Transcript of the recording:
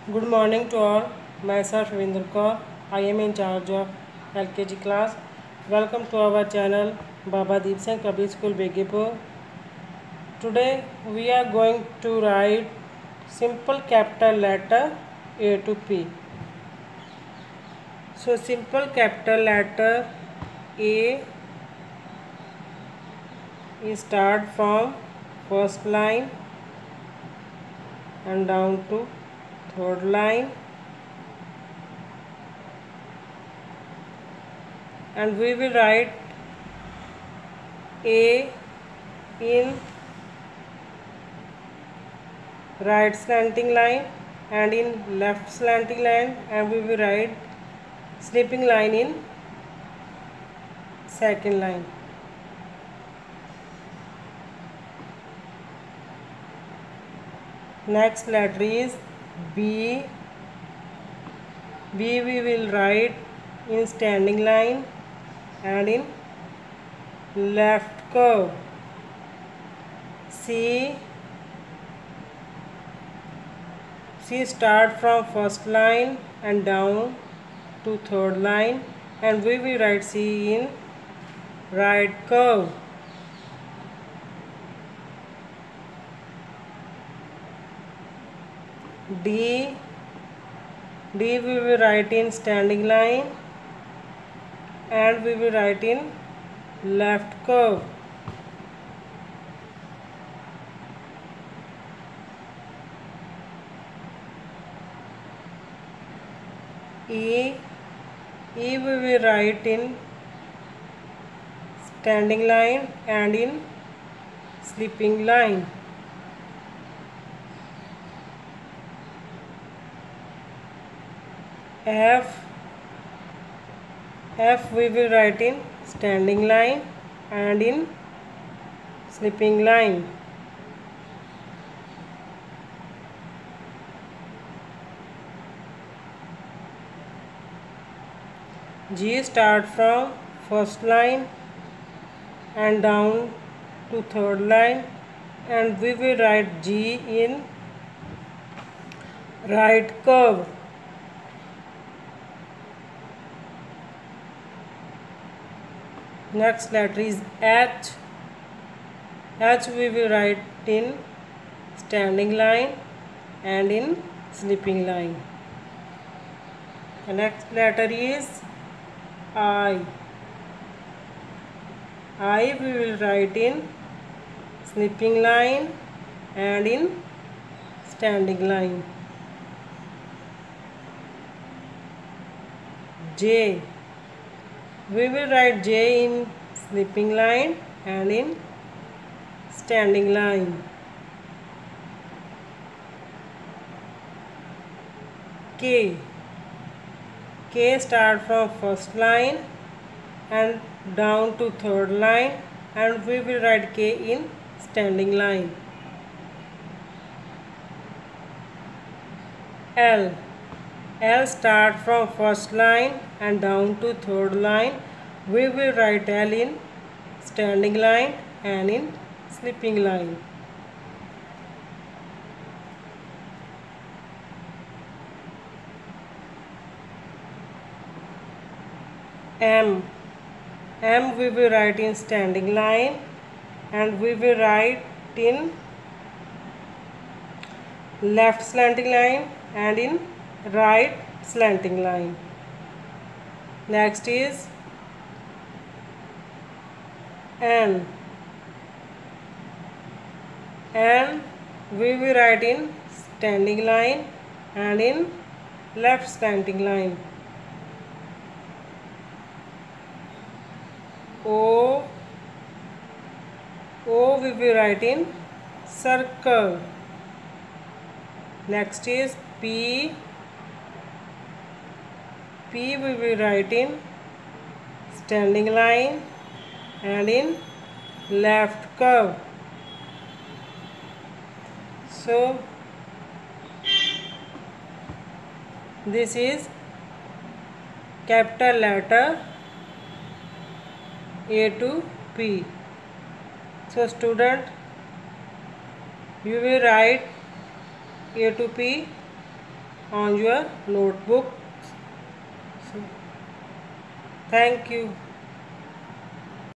Good morning to all. Myself Ravinder Kaur. I am in charge of LKG class. Welcome to our channel Baba Deep Singh Public School Begipur. Today we are going to write simple capital letter A to P. So simple capital letter A is start from first line and down to third line, and we will write A in right slanting line and in left slanting line, and we will write slipping line in second line. Next letter is B. B we will write in standing line and in left curve. C start from first line and down to third line, and we will write C in right curve. D we will write in standing line and we will write in left curve. E we will write in standing line and in slipping line. F we will write in standing line and in slipping line. G start from first line and down to third line, and we will write G in right curve. Next letter is H. H we will write in standing line and in slipping line. The next letter is I. I we will write in slipping line and in standing line. J. We will write J in slipping line and in standing line. K. K start from first line and down to third line, and we will write K in standing line. L. L start from first line and down to third line. We will write L in standing line and in slipping line. M. M we will write in standing line and we will write in left slanting line and in right slanting line. Next is N. N we will write in standing line and in left slanting line. O we will write in circle. Next is P. P we will write in standing line and in left curve. So this is capital letter A to P. So student, you will write A to P on your notebook. So, thank you.